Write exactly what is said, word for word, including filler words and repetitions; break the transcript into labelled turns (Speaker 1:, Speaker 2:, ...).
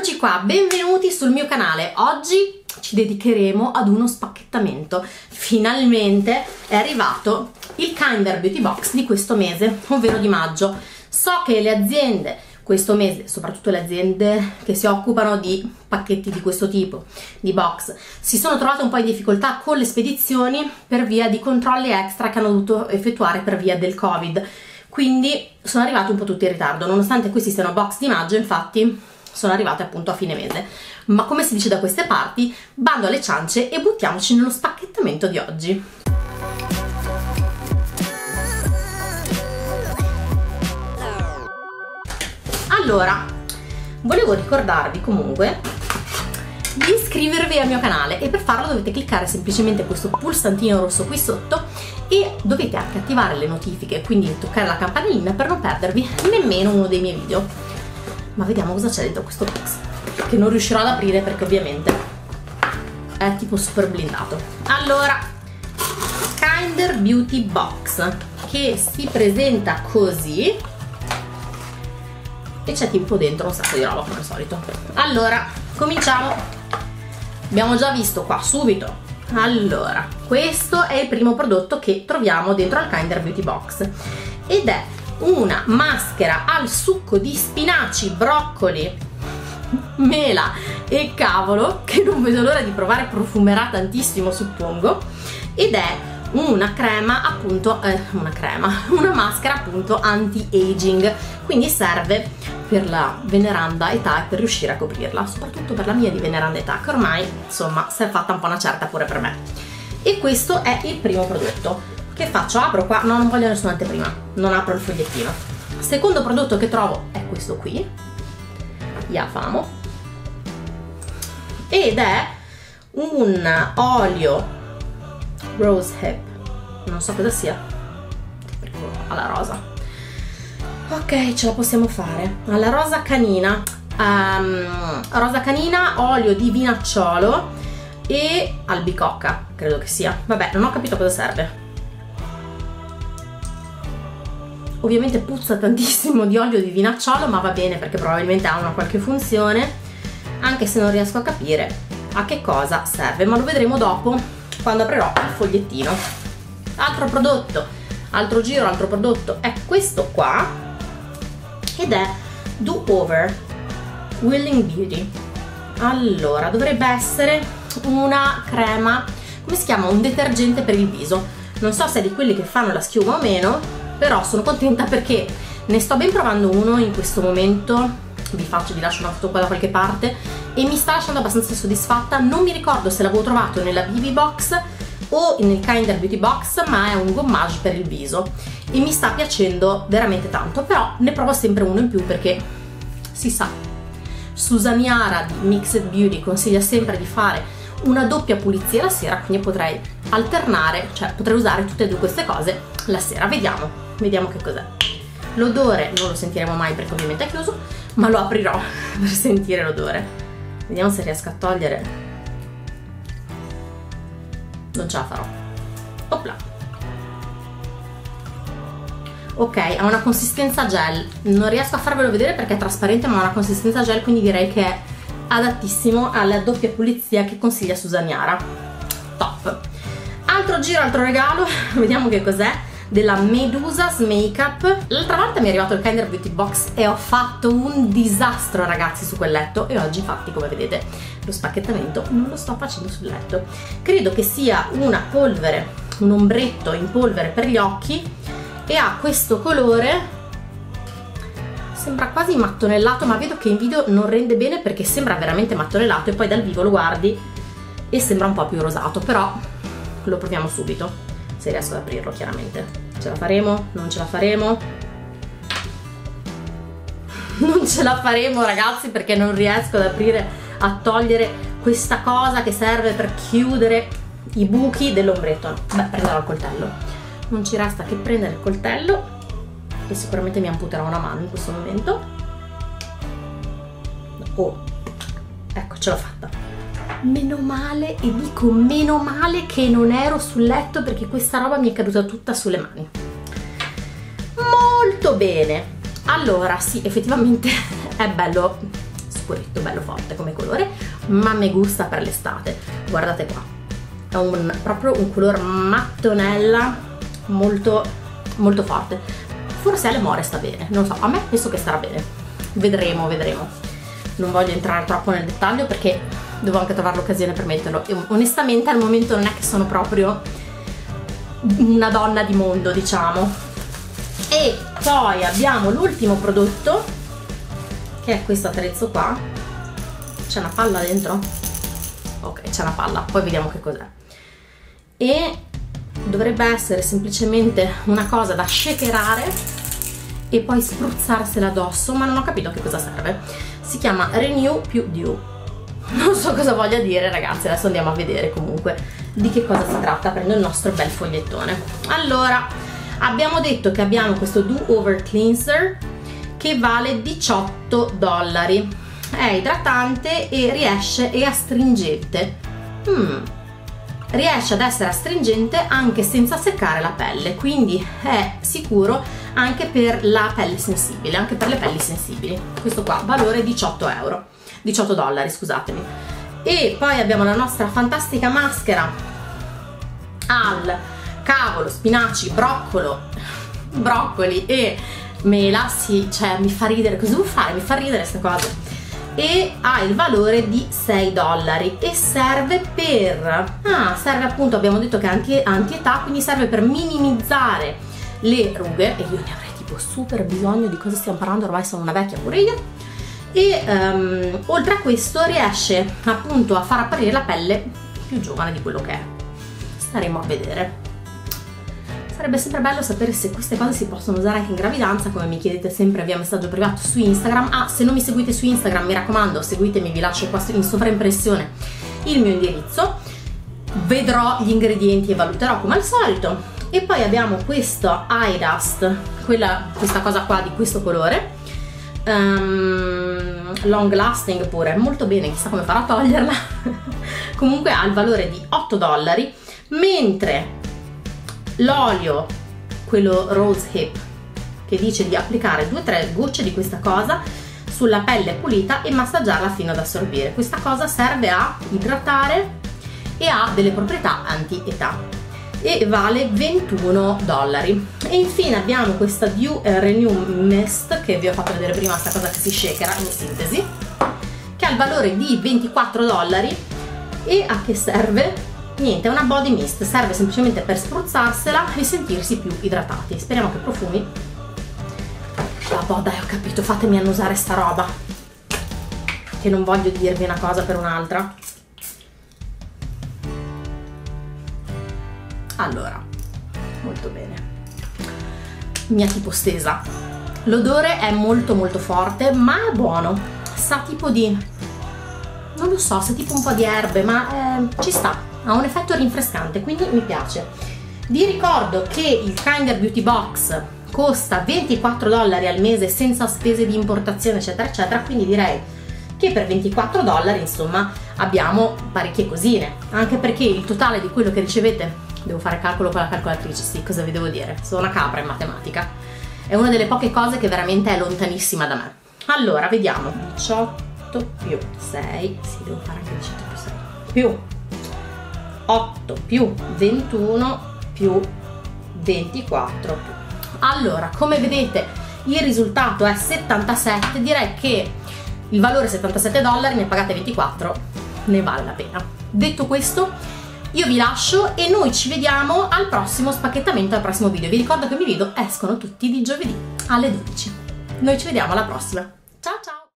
Speaker 1: Eccoci qua, benvenuti sul mio canale. Oggi ci dedicheremo ad uno spacchettamento. Finalmente è arrivato il Kinder Beauty Box di questo mese, ovvero di maggio. So che le aziende questo mese, soprattutto le aziende che si occupano di pacchetti di questo tipo, di box, si sono trovate un po' in difficoltà con le spedizioni per via di controlli extra che hanno dovuto effettuare per via del Covid. Quindi sono arrivati un po' tutti in ritardo, nonostante questi siano box di maggio. Infatti sono arrivate appunto a fine mese, ma come si dice da queste parti, bando alle ciance e buttiamoci nello spacchettamento di oggi. Allora, volevo ricordarvi comunque di iscrivervi al mio canale, e per farlo dovete cliccare semplicemente questo pulsantino rosso qui sotto e dovete anche attivare le notifiche, quindi toccare la campanellina per non perdervi nemmeno uno dei miei video. Ma vediamo cosa c'è dentro questo box, che non riuscirò ad aprire perché ovviamente è tipo super blindato. Allora, Kinder Beauty Box, che si presenta così e c'è tipo dentro un sacco di roba come al solito. Allora, cominciamo. Abbiamo già visto qua subito. Allora, questo è il primo prodotto che troviamo dentro al Kinder Beauty Box ed è una maschera al succo di spinaci, broccoli, mela e cavolo, che non vedo l'ora di provare, profumerà tantissimo suppongo, ed è una crema appunto, eh, una crema, una maschera appunto anti-aging, quindi serve per la veneranda età e per riuscire a coprirla, soprattutto per la mia di veneranda età, che ormai insomma si è fatta un po' una certa pure per me. E questo è il primo prodotto. Che faccio? Apro qua? No, non voglio nessuna anteprima, non apro il fogliettino. Secondo prodotto che trovo è questo qui, Yafamo, ed è un olio rose hip, non so cosa sia, alla rosa. Ok, ce la possiamo fare, alla rosa canina, um, rosa canina, olio di vinacciolo e albicocca, credo che sia. Vabbè, non ho capito cosa serve. Ovviamente puzza tantissimo di olio di vinacciolo, ma va bene perché probabilmente ha una qualche funzione, anche se non riesco a capire a che cosa serve, ma lo vedremo dopo quando aprirò il fogliettino. Altro prodotto, altro giro, altro prodotto è questo qua, ed è Do Over Willing Beauty. Allora, dovrebbe essere una crema, come si chiama? Un detergente per il viso. Non so se è di quelli che fanno la schiuma o meno, però sono contenta perché ne sto ben provando uno in questo momento. Vi faccio, vi lascio una foto qua da qualche parte, e mi sta lasciando abbastanza soddisfatta. Non mi ricordo se l'avevo trovato nella B B Box o nel Kinder Beauty Box, ma è un gommage per il viso e mi sta piacendo veramente tanto. Però ne provo sempre uno in più perché si sa, Susan Yara di Mixed Beauty consiglia sempre di fare una doppia pulizia la sera, quindi potrei alternare, cioè potrei usare tutte e due queste cose la sera. Vediamo, vediamo che cos'è. L'odore non lo sentiremo mai perché ovviamente è chiuso, ma lo aprirò per sentire l'odore. Vediamo se riesco a togliere. Non ce la farò. Opla. Ok, ha una consistenza gel, non riesco a farvelo vedere perché è trasparente, ma ha una consistenza gel, quindi direi che è adattissimo alla doppia pulizia che consiglia Susan Yara. Top. Altro giro, altro regalo, vediamo che cos'è, della Medusa's Makeup. L'altra volta mi è arrivato il Kinder Beauty Box e ho fatto un disastro ragazzi su quel letto, e oggi infatti come vedete lo spacchettamento non lo sto facendo sul letto. Credo che sia una polvere, un ombretto in polvere per gli occhi, e ha questo colore, sembra quasi mattonellato, ma vedo che in video non rende bene perché sembra veramente mattonellato, e poi dal vivo lo guardi e sembra un po' più rosato, però lo proviamo subito, se riesco ad aprirlo chiaramente. Ce la faremo? Non ce la faremo? Non ce la faremo ragazzi, perché non riesco ad aprire, a togliere questa cosa che serve per chiudere i buchi dell'ombretto. Beh, prenderò il coltello. Non ci resta che prendere il coltello, e sicuramente mi amputerò una mano in questo momento. Oh, ecco, ce l'ho fatta. Meno male, e dico meno male che non ero sul letto, perché questa roba mi è caduta tutta sulle mani. Molto bene. Allora sì, effettivamente è bello scuretto, bello forte come colore, ma mi gusta per l'estate. Guardate qua, è un, proprio un color mattonella molto molto forte. Forse alle more sta bene, non so, a me penso che starà bene, vedremo, vedremo. Non voglio entrare troppo nel dettaglio perché devo anche trovare l'occasione per metterlo, e onestamente al momento non è che sono proprio una donna di mondo, diciamo. E poi abbiamo l'ultimo prodotto, che è questo attrezzo qua. C'è una palla dentro? Ok, c'è una palla, poi vediamo che cos'è. E dovrebbe essere semplicemente una cosa da shakerare e poi spruzzarsela addosso, ma non ho capito a che cosa serve. Si chiama Renew più Dew. Non so cosa voglia dire, ragazzi, adesso andiamo a vedere comunque di che cosa si tratta, prendo il nostro bel fogliettone. Allora, abbiamo detto che abbiamo questo Do Over Cleanser che vale diciotto dollari, è idratante e riesce, è astringente. Hmm. Riesce ad essere astringente anche senza seccare la pelle, quindi è sicuro anche per la pelle sensibile, anche per le pelli sensibili. Questo qua, valore diciotto euro, diciotto dollari, scusatemi. E poi abbiamo la nostra fantastica maschera al cavolo, spinaci, broccolo, broccoli e mela. Sì, cioè mi fa ridere, cosa devo fare? Mi fa ridere questa cosa. E ha il valore di sei dollari e serve per, ah, serve appunto, abbiamo detto che è anti, anti-età, quindi serve per minimizzare le rughe, e io ne avrei tipo super bisogno. Di cosa stiamo parlando? Ormai sono una vecchia pure io. E um, oltre a questo riesce appunto a far apparire la pelle più giovane di quello che è. Staremo a vedere. Sarebbe sempre bello sapere se queste cose si possono usare anche in gravidanza, come mi chiedete sempre via messaggio privato su Instagram. Ah, se non mi seguite su Instagram, mi raccomando, seguitemi, vi lascio qua in sovraimpressione il mio indirizzo. Vedrò gli ingredienti e valuterò come al solito. E poi abbiamo questo Eye Dust, quella, questa cosa qua di questo colore, um, long lasting pure, molto bene, chissà come farò a toglierla. Comunque ha il valore di otto dollari, mentre l'olio, quello Rose Hip, che dice di applicare due o tre gocce di questa cosa sulla pelle pulita e massaggiarla fino ad assorbire. Questa cosa serve a idratare e ha delle proprietà anti-età e vale ventuno dollari. E infine abbiamo questa Dew Renew Mist, che vi ho fatto vedere prima, questa cosa che si shakera in sintesi, che ha il valore di ventiquattro dollari. E a che serve? Niente, è una body mist, serve semplicemente per spruzzarsela e sentirsi più idratati. Speriamo che profumi. Vabbè, dai, ho capito, fatemi annusare sta roba, che non voglio dirvi una cosa per un'altra. Allora, molto bene, mi ha tipo stesa. L'odore è molto molto forte, ma è buono, sa tipo di, non lo so, sa tipo un po' di erbe, ma eh, ci sta. Ha un effetto rinfrescante, quindi mi piace. Vi ricordo che il Kinder Beauty Box costa ventiquattro dollari al mese senza spese di importazione eccetera eccetera, quindi direi che per ventiquattro dollari insomma abbiamo parecchie cosine, anche perché il totale di quello che ricevete, devo fare calcolo con la calcolatrice, sì, cosa vi devo dire, sono una capra in matematica, è una delle poche cose che veramente è lontanissima da me. Allora vediamo, diciotto più sei, sì, devo fare anche diciotto più sei, più otto più ventuno più ventiquattro più. Allora, come vedete il risultato è settantasette, direi che il valore settantasette dollari, ne pagate ventiquattro, ne vale la pena. Detto questo, io vi lascio e noi ci vediamo al prossimo spacchettamento, al prossimo video. Vi ricordo che i miei video escono tutti di giovedì alle dodici. Noi ci vediamo alla prossima, ciao ciao!